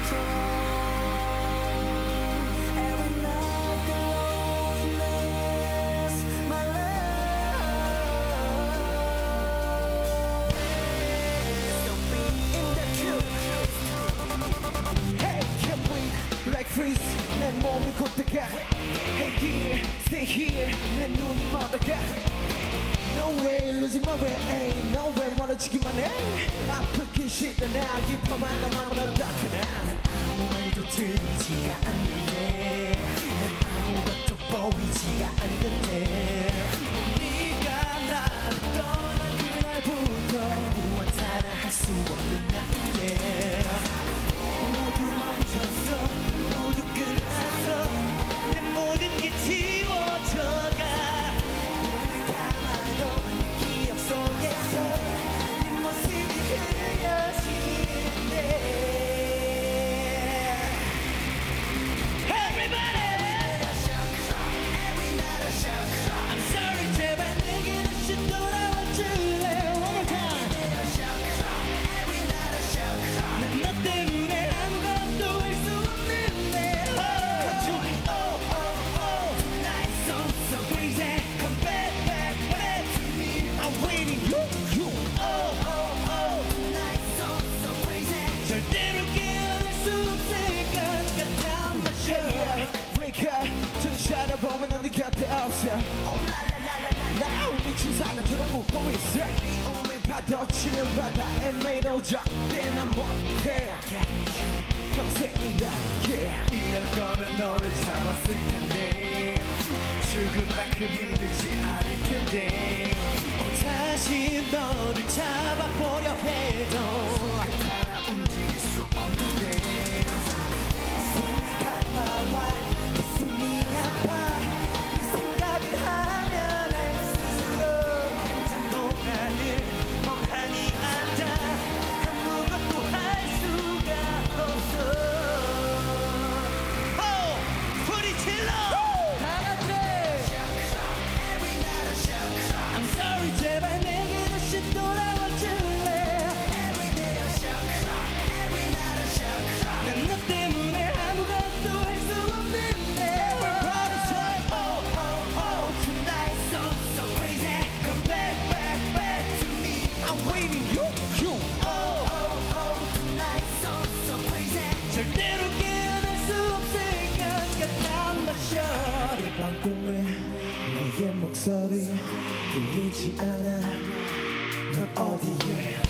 Freeze, 내 몸이 곧다가 Hey dear, stay here 내 눈이 멀다가 No way, losing my way No way, 멀어지기만 해 아프기 싫다 나 깊어만 나만 어떡하나 아무 말도 들리지가 않는데 아무것도 보이지가 않는데 네가 나를 떠난 그날부터 무엇 하나 할 수 없는 나인데 모두 멈췄어 모두 끝났어 내 모든 게 지워져가 가만도 기억 속에서 네 모습이 흐려지는데 Everybody Every night I shock I'm sorry 제발 내게 다시 돌아와줄래 One more time Every night I shock 난 너 때문에 아무것도 할 수 없는데 Oh Tonight so crazy Come back to me I'm waiting you Oh Tonight so crazy 절대로 깨어날 수 없을 것 같아 Wake up 천천히 보면 넌 네 곁에 없어 나 미친 사람처럼 웃고 있어 오늘 파도치는 바다에 매도적 난 못해 평생이다 이럴 거면 너를 잡았을 텐데 죽음만큼 힘들지 않을 텐데 다시 너를 잡아보려 해도 하나 움직일 수 없는데 숨이 가빠와 숨이 아파 이 생각을 하면 할수록 잠동안을 멍하니 앉아 아무것도 할 수가 없어 소리 질러 다같이 I'm sorry 제발 내게 다시 돌아와줄래 난 너 때문에 아무것도 할 수 없는데 Everybody say oh Tonight so crazy Come back to me I'm waiting you Tonight so crazy 절대로 깨어날 수 없을 것 같단 말이야 이 밤꿈에 너의 목소리 들리지 않아 넌 어디에